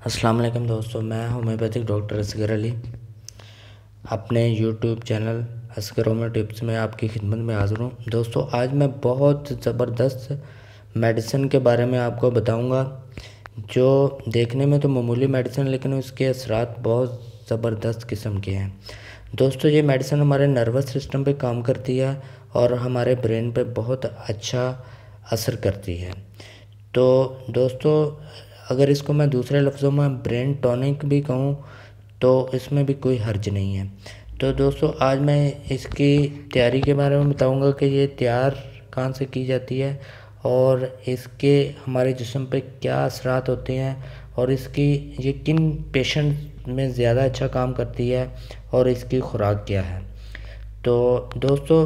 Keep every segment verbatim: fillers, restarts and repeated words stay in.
अस्सलाम वालेकुम दोस्तों, मैं होम्योपैथिक डॉक्टर असगर अली अपने YouTube channel Asgar homeo tips में आपकी खिदमत में हाज़िर हूँ। दोस्तों, आज मैं बहुत ज़बरदस्त मेडिसिन के बारे में आपको बताऊंगा, जो देखने में तो मामूली मेडिसिन लेकिन उसके असरात बहुत ज़बरदस्त किस्म के हैं। दोस्तों, ये मेडिसिन हमारे नर्वस सिस्टम पे काम करती है और हमारे ब्रेन पे बहुत अच्छा असर करती है। तो दोस्तों, अगर इसको मैं दूसरे लफ्ज़ों में ब्रेन टॉनिक भी कहूँ तो इसमें भी कोई हर्ज नहीं है। तो दोस्तों, आज मैं इसकी तैयारी के बारे में बताऊंगा कि ये तैयार कहाँ से की जाती है और इसके हमारे जिस्म पे क्या असरात होते हैं और इसकी ये किन पेशेंट में ज़्यादा अच्छा काम करती है और इसकी खुराक क्या है। तो दोस्तों,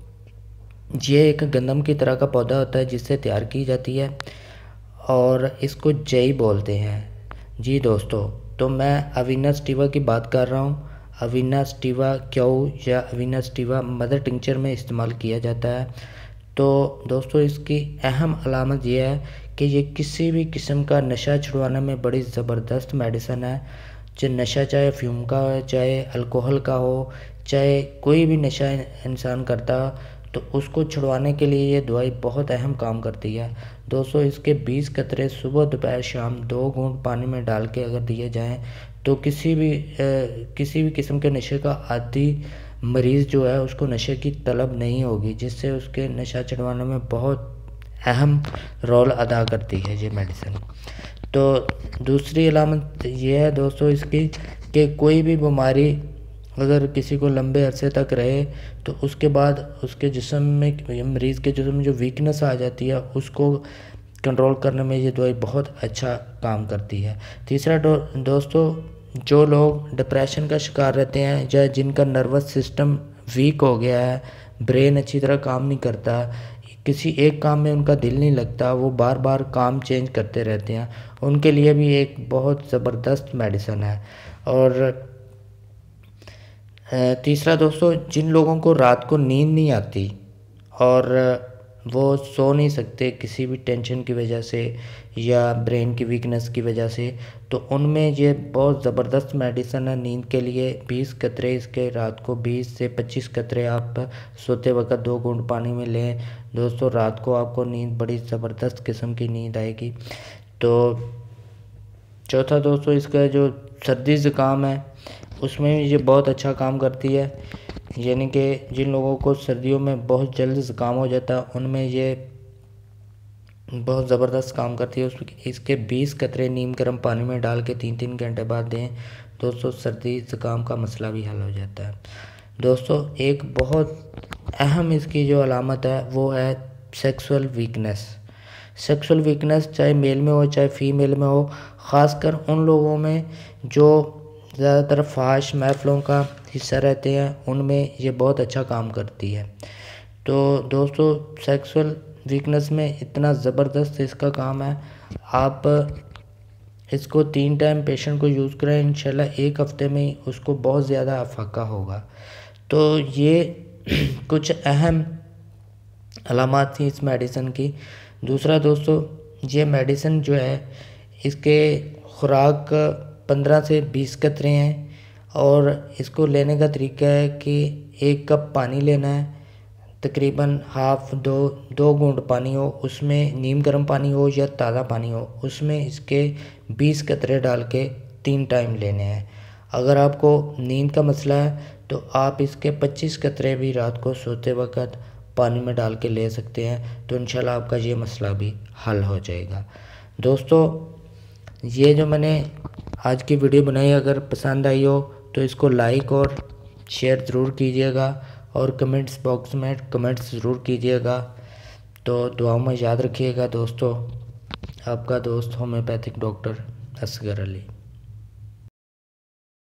ये एक गंदम की तरह का पौधा होता है जिससे तैयार की जाती है और इसको जई बोलते हैं। जी दोस्तों, तो मैं अविना सटिवा की बात कर रहा हूँ। अविना सटिवा क्यों या अविना सटिवा मदर टिंचर में इस्तेमाल किया जाता है। तो दोस्तों, इसकी अहम अलामत यह है कि ये किसी भी किस्म का नशा छुड़वाने में बड़ी ज़बरदस्त मेडिसिन है। चाहे नशा चाहे फ्यूम का हो, चाहे अल्कोहल का हो, चाहे कोई भी नशा इंसान करता तो उसको छुड़वाने के लिए ये दवाई बहुत अहम काम करती है। दोस्तों, इसके बीस कतरे सुबह दोपहर शाम दो घूंट पानी में डाल के अगर दिए जाएं तो किसी भी ए, किसी भी किस्म के नशे का आदी मरीज़ जो है उसको नशे की तलब नहीं होगी, जिससे उसके नशा छुड़वाने में बहुत अहम रोल अदा करती है ये मेडिसिन। तो दूसरी अलामत ये है दोस्तों इसकी कि कोई भी बीमारी अगर किसी को लंबे अरसे तक रहे तो उसके बाद उसके जिस्म में, मरीज़ के जिस्म में जो वीकनेस आ जाती है उसको कंट्रोल करने में ये दवाई बहुत अच्छा काम करती है। तीसरा दो, दोस्तों जो लोग डिप्रेशन का शिकार रहते हैं या जिनका नर्वस सिस्टम वीक हो गया है, ब्रेन अच्छी तरह काम नहीं करता, किसी एक काम में उनका दिल नहीं लगता, वो बार बार काम चेंज करते रहते हैं, उनके लिए भी एक बहुत ज़बरदस्त मेडिसिन है। और तीसरा दोस्तों, जिन लोगों को रात को नींद नहीं आती और वो सो नहीं सकते किसी भी टेंशन की वजह से या ब्रेन की वीकनेस की वजह से, तो उनमें ये बहुत ज़बरदस्त मेडिसिन है नींद के लिए। बीस कतरे इसके रात को बीस से पच्चीस कतरे आप सोते वक्त दो घूंट पानी में लें। दोस्तों, रात को आपको नींद बड़ी ज़बरदस्त किस्म की नींद आएगी। तो चौथा दोस्तों, इसका जो सर्दी ज़ुकाम है उसमें भी ये बहुत अच्छा काम करती है, यानी कि जिन लोगों को सर्दियों में बहुत जल्द ज़ुकाम हो जाता है उनमें ये बहुत ज़बरदस्त काम करती है। उस इसके बीस कतरे नीम गर्म पानी में डाल के तीन तीन घंटे बाद दें। दोस्तों, सर्दी ज़ुकाम का मसला भी हल हो जाता है। दोस्तों, एक बहुत अहम इसकी जो अलामत है वो है सेक्सुअल वीकनेस। सेक्सुअल वीकनेस चाहे मेल में हो चाहे फीमेल में हो, ख़ासकर उन लोगों में जो ज़्यादातर फाश महफलों का हिस्सा रहते हैं उनमें ये बहुत अच्छा काम करती है। तो दोस्तों, सेक्सुअल वीकनेस में इतना ज़बरदस्त इसका काम है, आप इसको तीन टाइम पेशेंट को यूज़ करें, इंशाल्लाह एक हफ़्ते में ही उसको बहुत ज़्यादा अफाका होगा। तो ये कुछ अहम अलामात थी इस मेडिसिन की। दूसरा दोस्तों, ये मेडिसिन जो है इसके खुराक पंद्रह से बीस कतरे हैं और इसको लेने का तरीका है कि एक कप पानी लेना है, तकरीबन हाफ दो दो घूंट पानी हो, उसमें नीम गर्म पानी हो या ताज़ा पानी हो, उसमें इसके बीस कतरे डाल के तीन टाइम लेने हैं। अगर आपको नींद का मसला है तो आप इसके पच्चीस कतरे भी रात को सोते वक्त पानी में डाल के ले सकते हैं, तो इंशाल्लाह आपका ये मसला भी हल हो जाएगा। दोस्तों, ये जो मैंने आज की वीडियो बनाई अगर पसंद आई हो तो इसको लाइक और शेयर ज़रूर कीजिएगा और कमेंट्स बॉक्स में कमेंट्स ज़रूर कीजिएगा। तो दुआओं में याद रखिएगा दोस्तों। आपका दोस्त होम्योपैथिक डॉक्टर असगर अली।